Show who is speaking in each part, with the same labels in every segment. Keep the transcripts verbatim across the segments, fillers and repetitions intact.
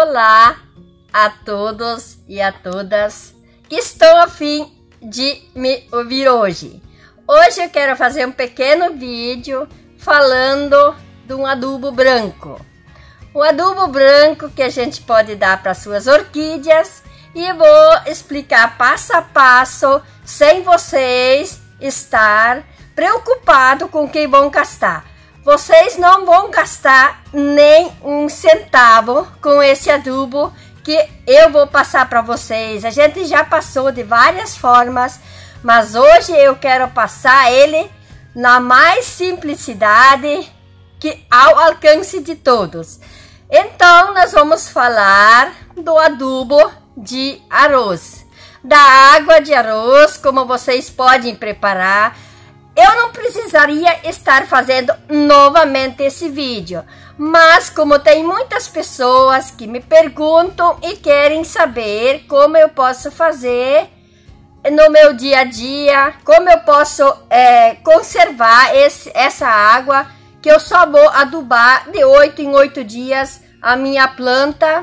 Speaker 1: Olá a todos e a todas que estão a fim de me ouvir hoje. Hoje eu quero fazer um pequeno vídeo falando de um adubo branco. Um adubo branco que a gente pode dar para suas orquídeas e vou explicar passo a passo sem vocês estar preocupados com quem vão gastar. Vocês não vão gastar nem um centavo com esse adubo que eu vou passar para vocês. A gente já passou de várias formas, mas hoje eu quero passar ele na mais simplicidade que ao alcance de todos. Então nós vamos falar do adubo de arroz, da água de arroz, como vocês podem preparar. Eu não precisaria estar fazendo novamente esse vídeo, mas como tem muitas pessoas que me perguntam e querem saber como eu posso fazer no meu dia a dia, como eu posso é, conservar esse, essa água, que eu só vou adubar de oito em oito dias a minha planta.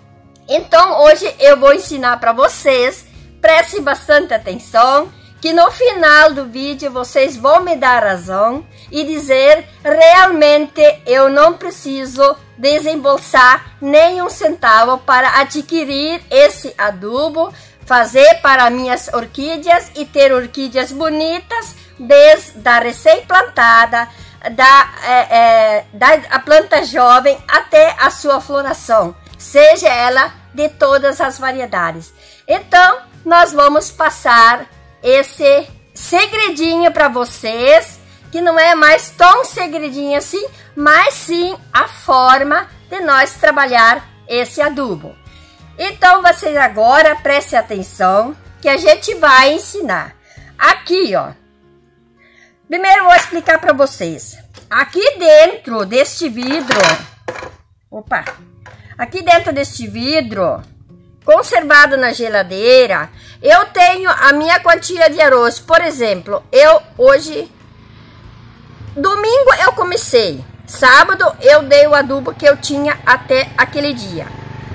Speaker 1: Então hoje eu vou ensinar para vocês, prestem bastante atenção, que no final do vídeo vocês vão me dar razão e dizer realmente eu não preciso desembolsar nem um centavo para adquirir esse adubo, fazer para minhas orquídeas e ter orquídeas bonitas desde a recém-plantada, da, é, é, da a planta jovem até a sua floração, seja ela de todas as variedades. Então nós vamos passar esse segredinho para vocês, que não é mais tão segredinho assim, mas sim a forma de nós trabalhar esse adubo. Então vocês agora prestem atenção que a gente vai ensinar. Aqui, ó. Primeiro eu vou explicar para vocês. Aqui dentro deste vidro, opa, aqui dentro deste vidro, conservado na geladeira, eu tenho a minha quantia de arroz. Por exemplo, eu hoje, domingo eu comecei, sábado eu dei o adubo que eu tinha até aquele dia.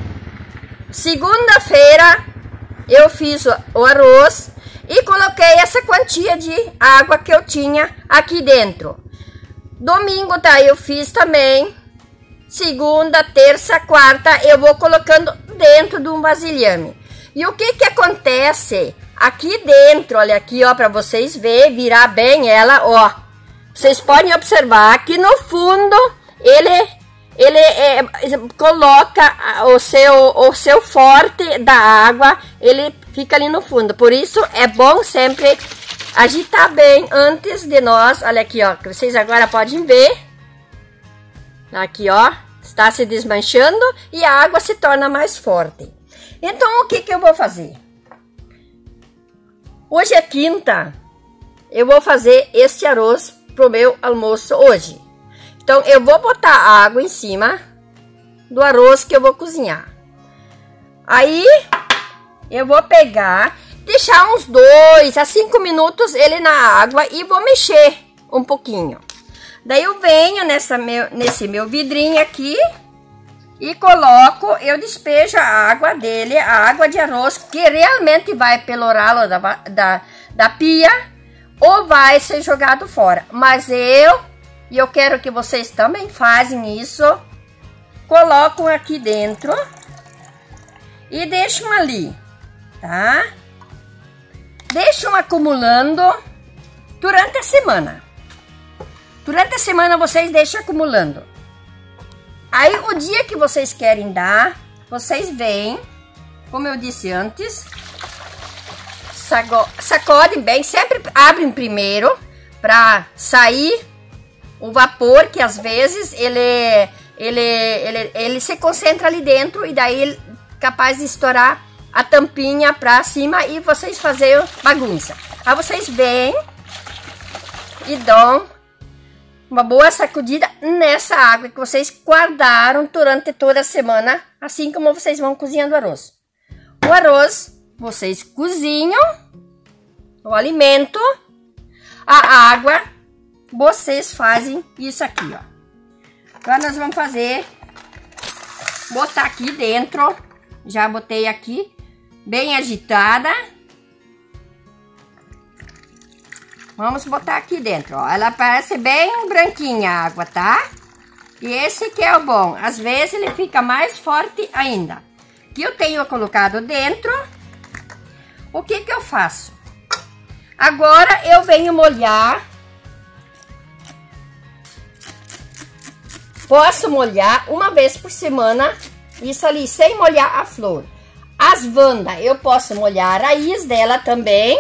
Speaker 1: Segunda-feira eu fiz o arroz e coloquei essa quantia de água que eu tinha aqui dentro. Domingo, tá, eu fiz também. Segunda, terça, quarta, eu vou colocando dentro de um vasilhame. E o que que acontece aqui dentro? Olha aqui, ó, para vocês verem, virar bem ela, ó. Vocês podem observar que no fundo ele ele é, coloca o seu o seu forte da água, ele fica ali no fundo. Por isso é bom sempre agitar bem antes de nós. Olha aqui, ó, que vocês agora podem ver. Aqui, ó, está se desmanchando e a água se torna mais forte. Então, o que que eu vou fazer? Hoje é quinta, eu vou fazer este arroz pro meu almoço hoje. Então, eu vou botar água em cima do arroz que eu vou cozinhar. Aí, eu vou pegar, deixar uns dois a cinco minutos ele na água e vou mexer um pouquinho. Daí eu venho nessa meu, nesse meu vidrinho aqui e coloco, eu despejo a água dele, a água de arroz, que realmente vai pelo ralo da, da, da pia ou vai ser jogado fora. Mas eu, e eu quero que vocês também fazem isso, colocam aqui dentro e deixam ali, tá? Deixam acumulando durante a semana. Durante a semana vocês deixam acumulando. Aí o dia que vocês querem dar, vocês vêm, como eu disse antes, sacodem bem, sempre abrem primeiro para sair o vapor, que às vezes ele, ele, ele, ele se concentra ali dentro e daí ele é capaz de estourar a tampinha para cima e vocês fazerem bagunça. Aí vocês vêm e dão uma boa sacudida nessa água que vocês guardaram durante toda a semana, assim como vocês vão cozinhando o arroz. O arroz, vocês cozinham o alimento, a água, vocês fazem isso aqui, ó. Agora nós vamos fazer botar aqui dentro. Já botei aqui, bem agitada. Vamos botar aqui dentro, ó. Ela parece bem branquinha a água, tá? E esse que é o bom. Às vezes ele fica mais forte ainda. Que eu tenho colocado dentro. O que que eu faço? Agora eu venho molhar. Posso molhar uma vez por semana. Isso ali, sem molhar a flor. As vandas, eu posso molhar a raiz dela também.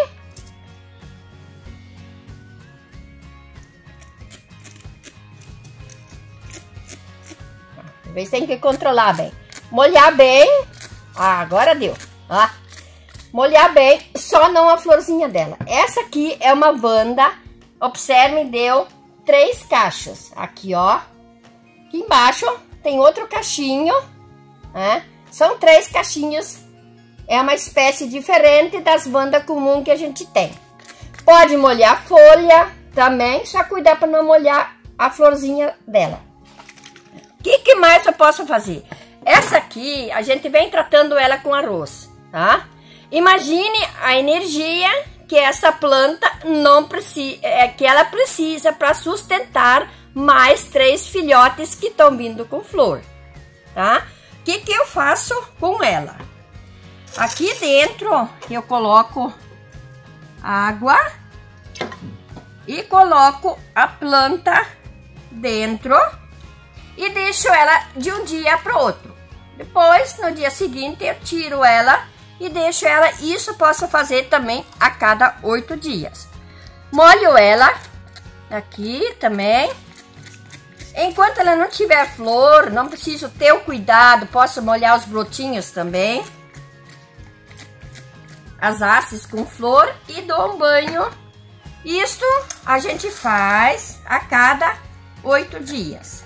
Speaker 1: Às vezes tem que controlar bem. Molhar bem. Ah, agora deu. Ó. Molhar bem, só não a florzinha dela. Essa aqui é uma vanda. Observe, deu três caixas. Aqui, ó. Aqui embaixo tem outro cachinho. Né? São três caixinhos. É uma espécie diferente das vandas comuns que a gente tem. Pode molhar a folha também, só cuidar para não molhar a florzinha dela. O que, que mais eu posso fazer? Essa aqui, a gente vem tratando ela com arroz, tá? Imagine a energia que essa planta não precisa, é, que ela precisa para sustentar mais três filhotes que estão vindo com flor, tá? O que, que eu faço com ela? Aqui dentro eu coloco água e coloco a planta dentro e deixo ela de um dia para o outro. Depois, no dia seguinte, eu tiro ela e deixo ela. Isso posso fazer também a cada oito dias. Molho ela aqui também. Enquanto ela não tiver flor, não preciso ter o cuidado, posso molhar os brotinhos também. As hastes com flor e dou um banho. Isto a gente faz a cada oito dias.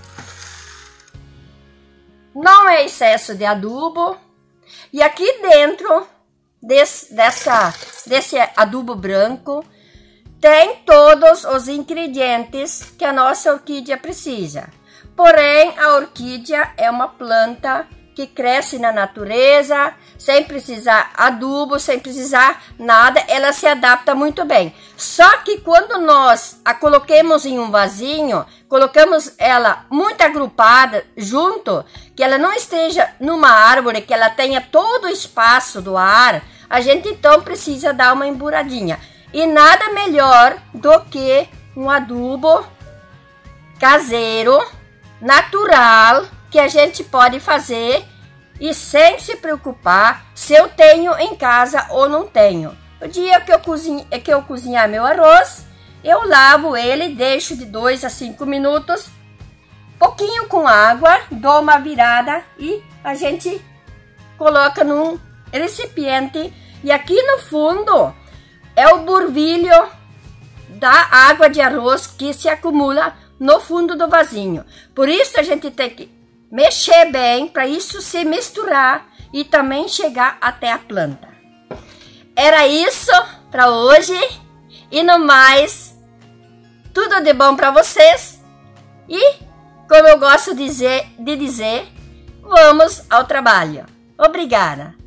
Speaker 1: Não é excesso de adubo. E aqui dentro desse, dessa, desse adubo branco tem todos os ingredientes que a nossa orquídea precisa. Porém, a orquídea é uma planta que cresce na natureza, sem precisar adubo, sem precisar nada, ela se adapta muito bem. Só que quando nós a coloquemos em um vasinho, colocamos ela muito agrupada junto, que ela não esteja numa árvore, que ela tenha todo o espaço do ar, a gente então precisa dar uma emburadinha. E nada melhor do que um adubo caseiro, natural, que a gente pode fazer e sem se preocupar se eu tenho em casa ou não tenho. O dia que eu, cozinho, que eu cozinhar meu arroz, eu lavo ele, deixo de dois a cinco minutos, pouquinho com água, dou uma virada e a gente coloca num recipiente. E aqui no fundo é o burvilho da água de arroz que se acumula no fundo do vasinho. Por isso a gente tem que mexer bem para isso se misturar e também chegar até a planta. Era isso para hoje e no mais, tudo de bom para vocês e, como eu gosto de dizer, de dizer, vamos ao trabalho. Obrigada!